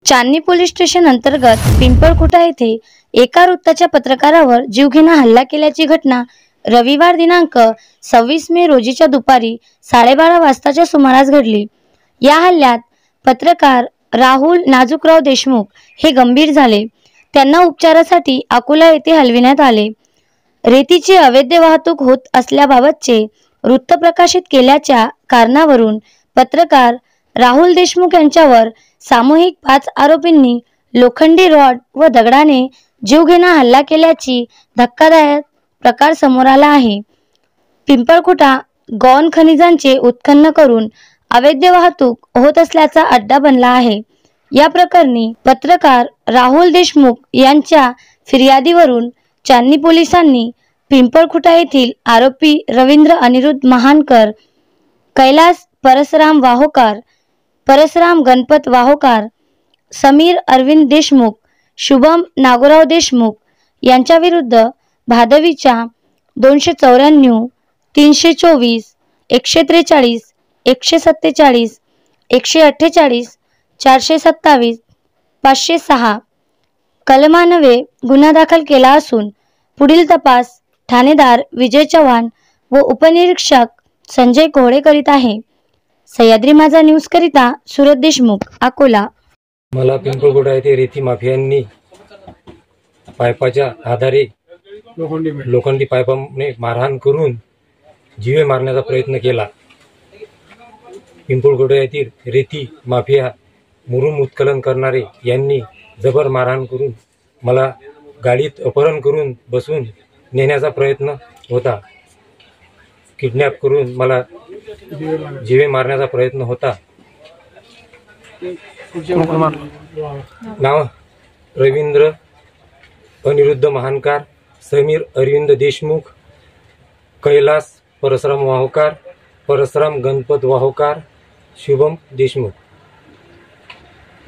चांदणी police station अंतर्गत पिंपळखुटा येथे एका वृत्ताच्या पत्रकारावर जीवघेणा हल्ला केल्याची घटना रविवार दिनांक 26 मे रोजीच्या दुपारी 12:30 वाजताच्या सुमारास घडली। या हल्ल्यात पत्रकार राहुल नाजूकराव देशमुख हे गंभीर झाले। त्यांना उपचारासाठी अकोला येथे हलविण्यात आले। रेतीची अवैध वाहतूक होत असल्याबाबतचे वृत्त प्रकाशित केल्याच्या कारणावरून पत्रकार राहुल देशमुख यांच्यावर सामूहिक 5 आरोपींनी लोखंडी रॉड व दगडाने जीवघेणा हल्ला केल्याची धक्कादायक प्रकार समोर आला आहे। पिंपळखुटा गौण खनिजांचे उत्खनन करून अवैध वाहतूक होत असल्याचा अड्डा बनला आहे। या प्रकरणी पत्रकार राहुल देशमुख यांच्या फिर्यादीवरून चांदणी पोलिसांनी पिंपळखुटा येथील आरोपी रवींद्र अनिरुद्ध महानकर, कैलास परसराम वाहोकार, परसराम गणपत वाहोकार, समीर अरविंद देशमुख, शुभम नागोराव देशमुख यांच्या विरुद्ध भादवीच्या 294, 324, 143, 147, 148, 427, 506 कलमान्वये गुन्हा दाखल केला असून पुढील तपास ठाणेदार विजय चव्हाण व उपनिरीक्षक संजय कोहळे करीत आहे। सह्याद्री माझा न्यूज करिता सुरत देशमुख, अकोला। मला पिंपळखुटा येथे रेती माफियांनी पाईपाच्या आधारे लोखंडी पाईपाने मारहाण करून जीवे मारण्याचा प्रयत्न केला। पिंपळखुटा येथील रेती माफिया मुरुम उत्खनन करणारे यांनी जबर मारहाण करून मला गाडीत अपहरण करून बसून नेण्याचा प्रयत्न होता। किडनॅप करून मला जीवे मारण्याचा प्रयत्न होता। नाव रवींद्र अनिरुद्ध महानकर, समीर अरविंद देशमुख, कैलास परसराम वाहोकार, परसराम गणपत वाहोकार, शुभम देशमुख।